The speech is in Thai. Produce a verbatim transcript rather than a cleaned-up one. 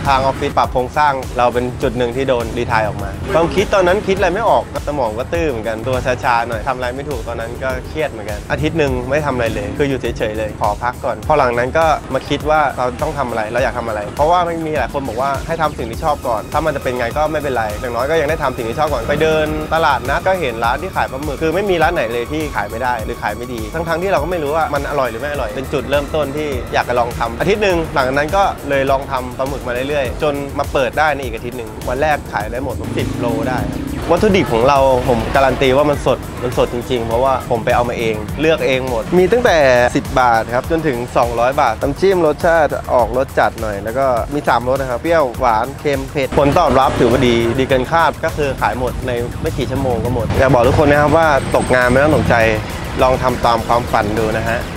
ทางออฟฟิศปรับโครงสร้างเราเป็นจุดหนึ่งที่โดนรีไทร์ออกมาความคิดตอนนั้นคิดอะไรไม่ออกสมองก็ตื้อเหมือนกันตัวชาๆหน่อยทำอะไรไม่ถูกตอนนั้นก็เครียดเหมือนกันอาทิตย์หนึ่งไม่ทำอะไรเลยคืออยู่เฉยๆเลยขอพักก่อนพอหลังนั้นก็มาคิดว่าเราต้องทำอะไรเราอยากทำอะไรเพราะว่าไม่มีหลายคนบอกว่าให้ทำสิ่งที่ชอบก่อนถ้ามันจะเป็นไงก็ไม่เป็นไรอย่างน้อยก็ยังได้ทำสิ่งที่ชอบก่อนไปเดินตลาดนัดก็เห็นร้านที่ขายปลาหมึกคือไม่มีร้านไหนเลยที่ขายไม่ได้หรือขายไม่ดีทั้งๆที่เราก็ไม่รู้ว่ามันอร่อยหรือไม่อร่อยเป็นจุดเริ่มต้นที่อยากจะลองทำอาทิตย์หนึ่งหลังจากนั้นก็เลยลองทำปลาหมึกมาเรื่อยๆจนมาเปิดได้ในอีกอาทิตย์หนึ่งวันแรกขายได้หมดสิบโลได้วัตถุดิบของเราผมการันตีว่ามันสดมันสดจริงๆเพราะว่าผมไปเอามาเองเลือกเองหมดมีตั้งแต่สิบบาทครับจนถึงสองร้อยบาทน้ำจิ้มรสชาติออกรสจัดหน่อยแล้วก็มีสามรสนะครับเปรี้ยวหวานเค็มเผ็ดผลตอบรับถือว่าดีดีเกินคาดก็คือขายหมดในไม่กี่ชั่วโมงก็หมดอยากบอกทุกคนนะครับว่าตกงานไม่ต้องตกใจลองทำตามความฝันดูนะฮะ